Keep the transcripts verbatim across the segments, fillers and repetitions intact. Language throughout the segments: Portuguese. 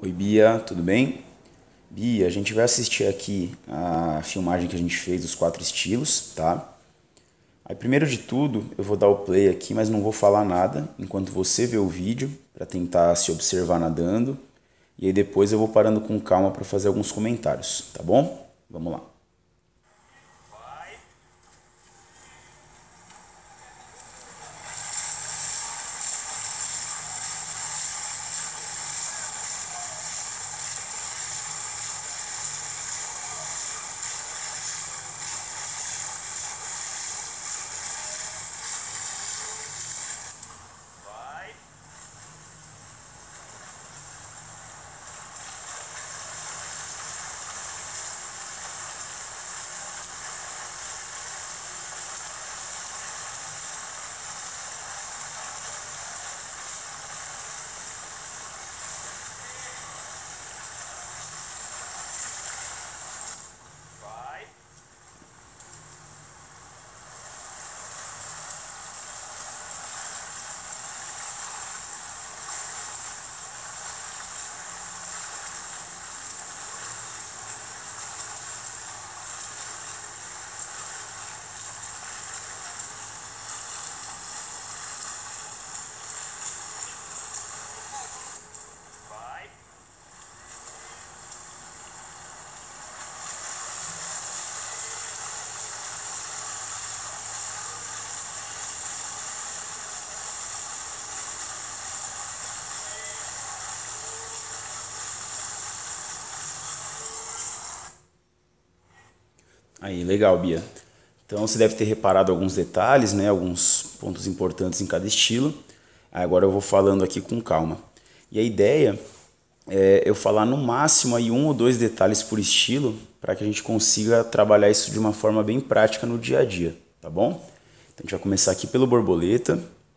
Oi, Bia, tudo bem? Bia, a gente vai assistir aqui a filmagem que a gente fez dos quatro estilos, tá? Aí, primeiro de tudo, eu vou dar o play aqui, mas não vou falar nada enquanto você vê o vídeo, para tentar se observar nadando. E aí depois eu vou parando com calma para fazer alguns comentários, tá bom? Vamos lá. Aí, legal, Bia. Então você deve ter reparado alguns detalhes, né? Alguns pontos importantes em cada estilo. Agora eu vou falando aqui com calma. E a ideia é eu falar no máximo aí um ou dois detalhes por estilo, para que a gente consiga trabalhar isso de uma forma bem prática no dia a dia, tá bom? Então a gente vai começar aqui pelo borboleta.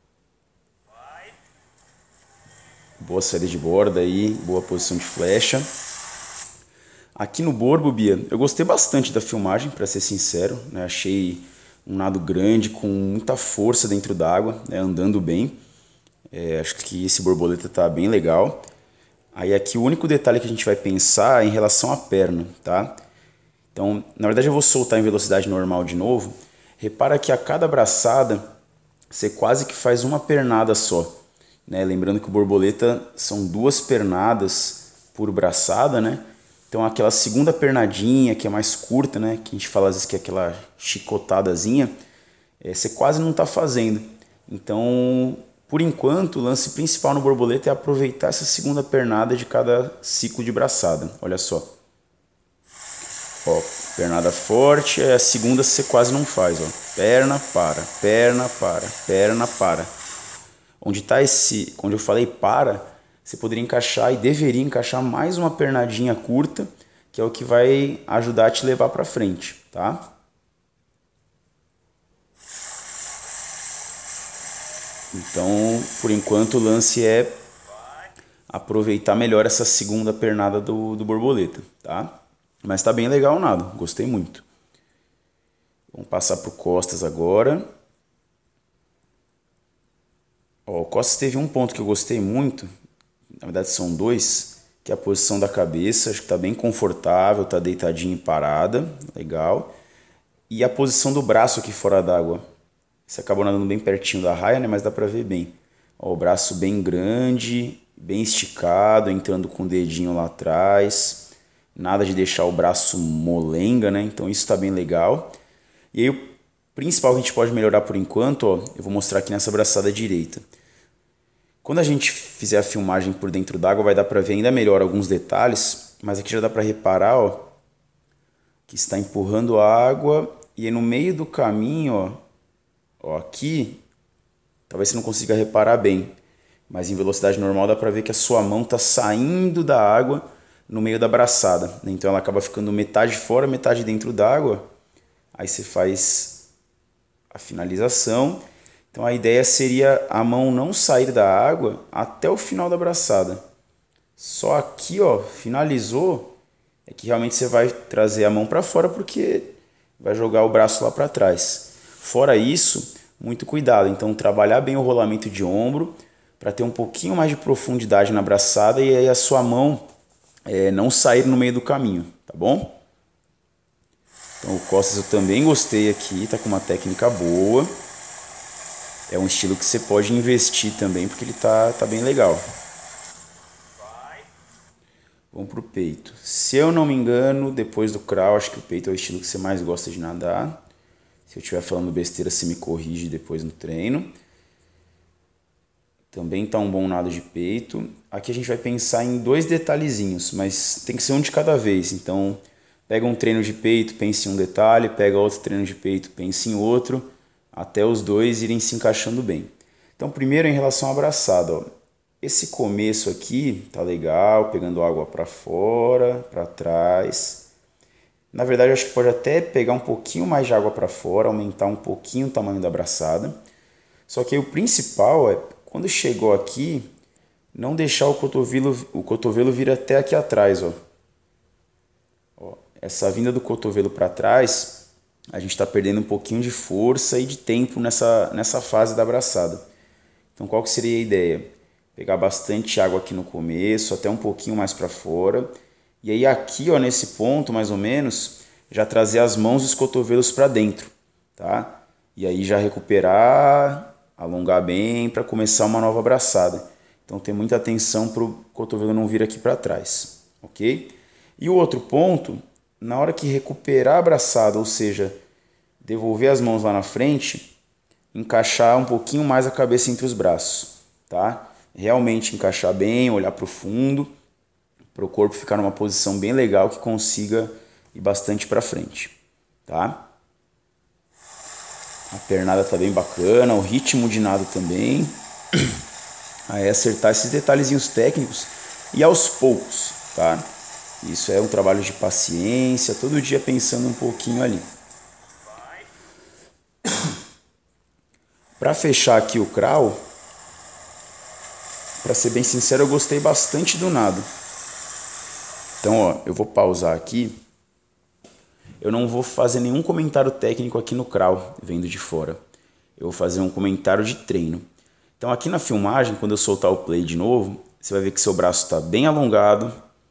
Boa saída de borda aí, boa posição de flecha. Aqui no borbo, Bia, eu gostei bastante da filmagem, para ser sincero, né? Achei um nado grande, com muita força dentro d'água, né? Andando bem. É, acho que esse borboleta tá bem legal. Aí aqui o único detalhe que a gente vai pensar é em relação à perna, tá? Então, na verdade eu vou soltar em velocidade normal de novo. Repara que a cada braçada, você quase que faz uma pernada só, né? Lembrando que o borboleta são duas pernadas por braçada, né? Então aquela segunda pernadinha, que é mais curta, né? Que a gente fala às vezes que é aquela chicotadazinha, é, você quase não está fazendo. Então, por enquanto, o lance principal no borboleta é aproveitar essa segunda pernada de cada ciclo de braçada. Olha só. Ó, pernada forte, a segunda você quase não faz. Ó. Perna, para, perna, para, perna, para. Onde está esse, onde eu falei para, você poderia encaixar e deveria encaixar mais uma pernadinha curta, que é o que vai ajudar a te levar para frente, tá? Então, por enquanto, o lance é aproveitar melhor essa segunda pernada do, do borboleta, tá? Mas tá bem legal o nado, gostei muito. Vamos passar pro costas agora. Ó, o costas teve um ponto que eu gostei muito, na verdade são dois, que é a posição da cabeça, acho que tá bem confortável, tá deitadinho e parada, legal. E a posição do braço aqui fora d'água. Você acabou nadando bem pertinho da raia, né? Mas dá pra ver bem. Ó, o braço bem grande, bem esticado, entrando com o dedinho lá atrás. Nada de deixar o braço molenga, né? Então isso tá bem legal. E aí o principal que a gente pode melhorar por enquanto, ó, eu vou mostrar aqui nessa braçada direita. Quando a gente fizer a filmagem por dentro d'água, vai dar pra ver ainda melhor alguns detalhes. Mas aqui já dá pra reparar, ó, que está empurrando a água. E aí no meio do caminho, ó, ó, aqui, talvez você não consiga reparar bem, mas em velocidade normal dá pra ver que a sua mão está saindo da água no meio da braçada, né? Então ela acaba ficando metade fora, metade dentro d'água. Aí você faz a finalização. Então a ideia seria a mão não sair da água até o final da braçada. Só aqui, ó, finalizou, é que realmente você vai trazer a mão para fora porque vai jogar o braço lá para trás. Fora isso, muito cuidado. Então trabalhar bem o rolamento de ombro para ter um pouquinho mais de profundidade na braçada e aí a sua mão é, não sair no meio do caminho, tá bom? Então o costas eu também gostei aqui, tá com uma técnica boa. É um estilo que você pode investir também, porque ele tá, tá bem legal. Vamos pro peito. Se eu não me engano, depois do crawl, acho que o peito é o estilo que você mais gosta de nadar. Se eu estiver falando besteira, você me corrige depois no treino. Também tá um bom nado de peito. Aqui a gente vai pensar em dois detalhezinhos, mas tem que ser um de cada vez. Então, pega um treino de peito, pense em um detalhe, pega outro treino de peito, pense em outro, até os dois irem se encaixando bem. Então, primeiro em relação à abraçada, ó. Esse começo aqui tá legal, pegando água para fora, para trás. Na verdade, eu acho que pode até pegar um pouquinho mais de água para fora, aumentar um pouquinho o tamanho da abraçada. Só que aí o principal é, quando chegou aqui, não deixar o cotovelo, o cotovelo vir até aqui atrás, ó. Ó, essa vinda do cotovelo para trás, a gente está perdendo um pouquinho de força e de tempo nessa, nessa fase da abraçada. Então, qual que seria a ideia? Pegar bastante água aqui no começo, até um pouquinho mais para fora. E aí aqui, ó, nesse ponto, mais ou menos, já trazer as mãos e os cotovelos para dentro, tá? E aí já recuperar, alongar bem para começar uma nova abraçada. Então tem muita atenção para o cotovelo não vir aqui para trás, ok? E o outro ponto, na hora que recuperar a abraçada, ou seja, devolver as mãos lá na frente, encaixar um pouquinho mais a cabeça entre os braços, tá? Realmente encaixar bem, olhar para o fundo, para o corpo ficar numa posição bem legal que consiga ir bastante para frente, tá? A pernada tá bem bacana, o ritmo de nado também. Aí acertar esses detalhezinhos técnicos e aos poucos, tá? Isso é um trabalho de paciência, todo dia pensando um pouquinho ali. Para fechar aqui o crawl, para ser bem sincero, eu gostei bastante do nado. Então, ó, eu vou pausar aqui. Eu não vou fazer nenhum comentário técnico aqui no crawl, vendo de fora. Eu vou fazer um comentário de treino. Então, aqui na filmagem, quando eu soltar o play de novo, você vai ver que seu braço está bem alongado,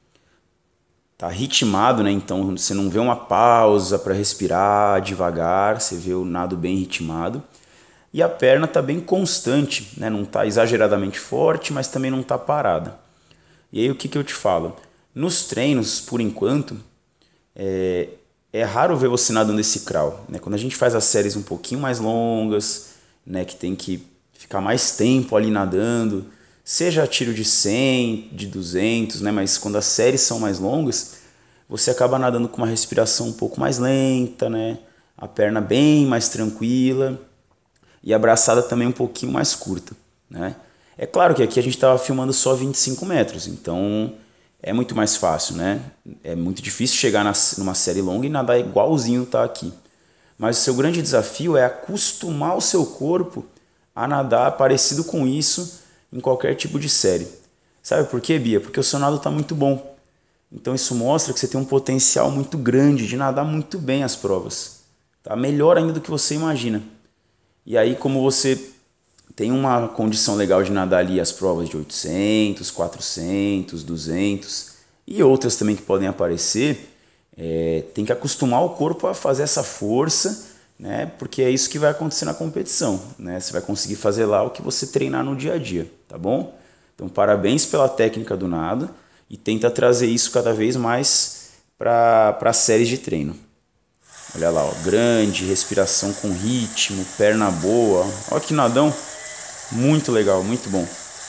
está ritmado, né? Então, você não vê uma pausa para respirar devagar, você vê o nado bem ritmado. E a perna está bem constante, né? Não está exageradamente forte, mas também não está parada. E aí o que, que eu te falo? Nos treinos, por enquanto, é, é raro ver você nadando esse crawl, né? Quando a gente faz as séries um pouquinho mais longas, né? Que tem que ficar mais tempo ali nadando, seja tiro de cem, de duzentos, né? Mas quando as séries são mais longas, você acaba nadando com uma respiração um pouco mais lenta, né? A perna bem mais tranquila. E a abraçada também um pouquinho mais curta, né? É claro que aqui a gente estava filmando só vinte e cinco metros, então é muito mais fácil, né? É muito difícil chegar na, numa série longa e nadar igualzinho tá aqui. Mas o seu grande desafio é acostumar o seu corpo a nadar parecido com isso em qualquer tipo de série. Sabe por quê, Bia? Porque o seu nado está muito bom. Então isso mostra que você tem um potencial muito grande de nadar muito bem as provas. Tá? Melhor ainda do que você imagina. E aí, como você tem uma condição legal de nadar ali as provas de oitocentos, quatrocentos, duzentos e outras também que podem aparecer, é, tem que acostumar o corpo a fazer essa força, né? Porque é isso que vai acontecer na competição, né? Você vai conseguir fazer lá o que você treinar no dia a dia, tá bom? Então, parabéns pela técnica do nado e tenta trazer isso cada vez mais para as séries de treino. Olha lá, ó, grande, respiração com ritmo, perna boa. Olha que nadão, muito legal, muito bom.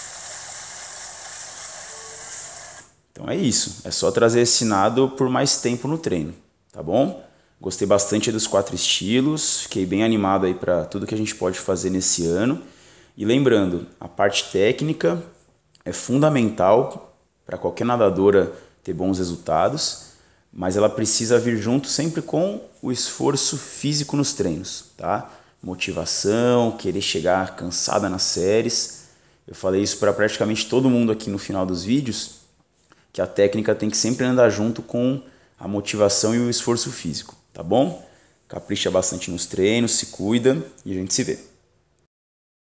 Então é isso, é só trazer esse nado por mais tempo no treino, tá bom? Gostei bastante dos quatro estilos, fiquei bem animado aí para tudo que a gente pode fazer nesse ano. E lembrando, a parte técnica é fundamental para qualquer nadadora ter bons resultados, mas ela precisa vir junto sempre com o esforço físico nos treinos, tá? Motivação, querer chegar cansada nas séries. Eu falei isso para praticamente todo mundo aqui no final dos vídeos, que a técnica tem que sempre andar junto com a motivação e o esforço físico, tá bom? Capricha bastante nos treinos, se cuida e a gente se vê.